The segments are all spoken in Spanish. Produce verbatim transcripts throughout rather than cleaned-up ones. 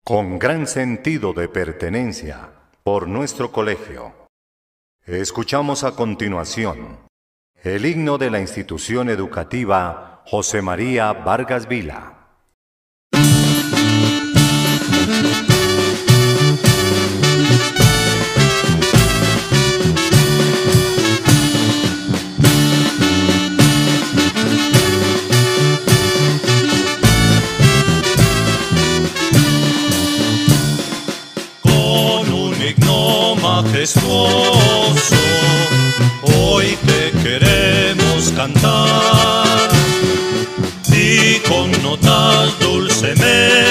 con gran sentido de pertenencia por nuestro colegio. Escuchamos a continuación el himno de la institución educativa José María Vargas Vila. Majestuoso, hoy te queremos cantar y con notas dulcemente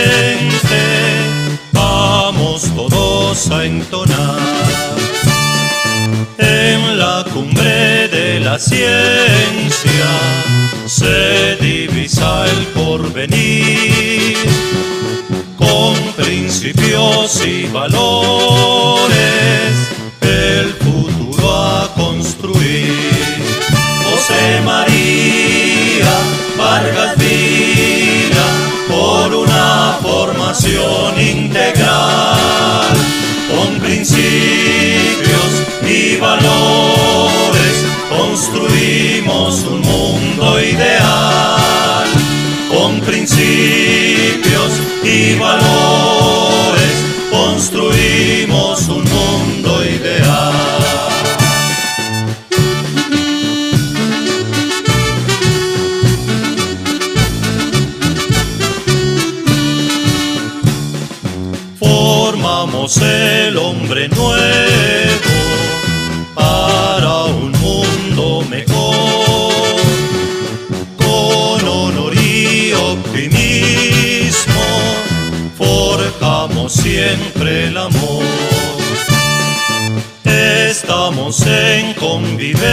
vamos todos a entonar. En la cumbre de la ciencia se divisa el porvenir, con principios y valores el futuro a construir. José María Vargas Vila, por una formación integral, con principios y valores construimos un mundo ideal. Con principios y valores construimos un mundo ideal. Formamos el hombre nuevo para un mundo mejor, con honor y optimismo forjamos siempre el amor. Estamos en convivencia,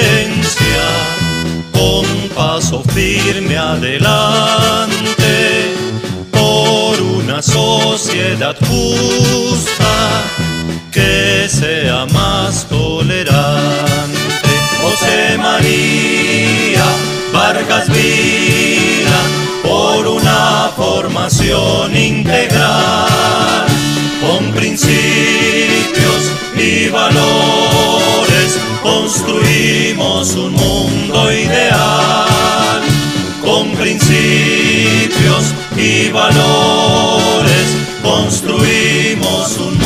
con paso firme adelante, por una sociedad justa que sea más tolerante. José María Vargas Vila, por una formación integral, con principios y valores construimos un mundo ideal. Con principios y valores construimos un